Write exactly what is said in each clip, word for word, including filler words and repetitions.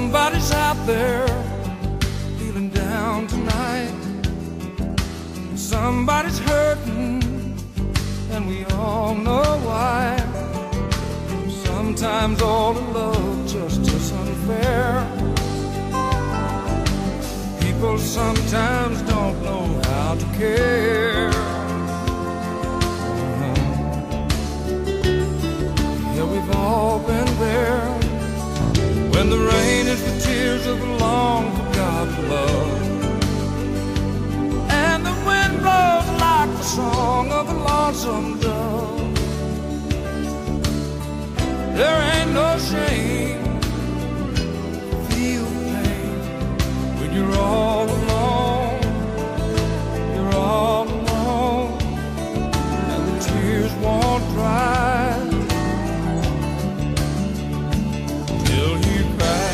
Somebody's out there feeling down tonight. Somebody's hurting, and we all know why. Sometimes all the love just is unfair. People sometimes don't know how to care. Yeah, we've all been there. When the rain is the tears of a long-forgotten love, and the wind blows like the song of a lonesome dove. There ain't no shame, feel the pain when you're all alone. You're all alone, and the tears won't dry till you cry.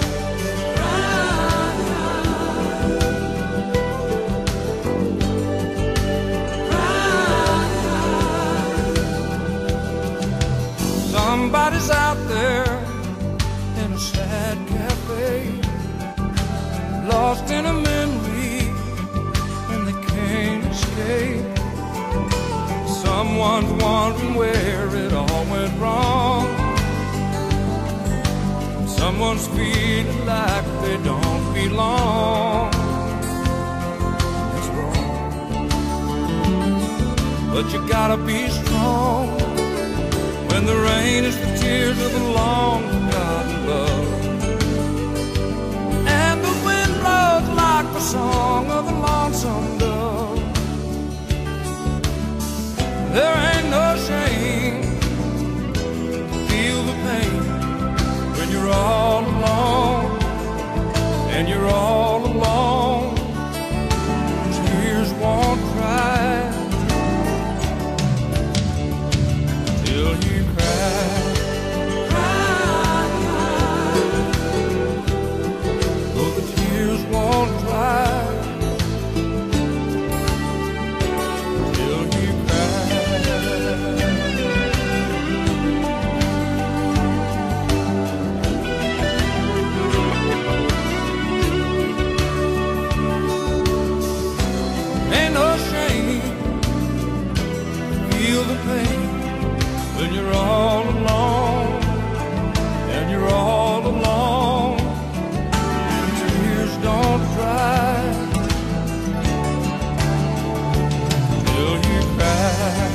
Somebody's out there in a sad cafe, lost in a memory and they can't escape. Someone's wondering where it all went wrong. Someone's feeling like they don't belong. It's wrong, but you gotta be strong. When the rain is the tears of a long-forgotten love, and the wind blows like the song of a lonesome dove. There ain't no shame, feel the pain when you're all alone, and you're all alone. Tears won't dry till you cry. Though the tears won't dry till you cry. Ain't no shame, feel the pain when you're all alone, and you're all alone. Tears don't dry till you cry.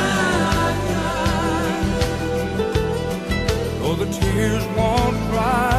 Oh, the tears won't dry